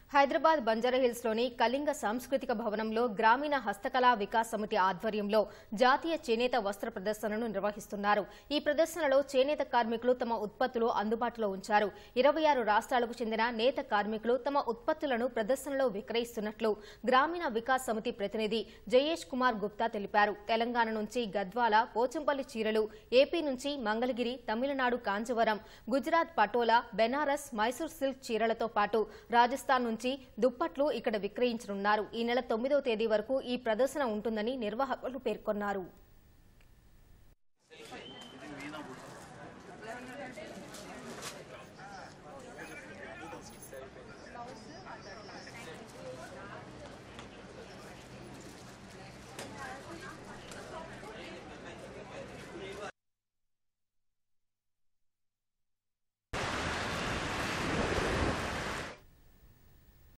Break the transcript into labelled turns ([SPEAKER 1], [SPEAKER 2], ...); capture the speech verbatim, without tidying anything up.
[SPEAKER 1] హైదరాబాద్ బంజారాహిల్స్ లోని కళింగ సాంస్కృతిక భవనంలో గ్రామీణ హస్తకళా వికాస్ సమితి ఆధ్వర్యంలో జాతీయ చేనేత వస్త్ర ప్రదర్శనను నిర్వహిస్తున్నారు. ఈ ప్రదర్శనలో చేనేత కార్మికులు తమ ఉత్పత్తులు అందుబాటులో ఉంచారు. ఇరవై ఆరు రాష్ట్రాలకు చెందిన నేత కార్మికులు తమ ఉత్పత్తులను ప్రదర్శనలో విక్రయిస్తున్నట్లు గ్రామీణ వికాస్ సమితి ప్రతినిధి జయేష్ కుమార్ గుప్తా తెలిపారు. తెలంగాణ నుంచి గద్వాల, పోచంపల్లి చీరలు, ఏపీ నుంచి మంగళగిరి, తమిళనాడు కాంజవరం, గుజరాత్ పటోలా, బెనారస్, మైసూర్ సిల్క్ చీరలతో పాటు రాజస్థాన్ నుంచి దుప్పట్లు ఇక్కడ విక్రయించనున్నారు. ఈ నెల తొమ్మిదవ తేదీ వరకు ఈ ప్రదర్శన ఉంటుందని నిర్వాహకులు పేర్కొన్నారు.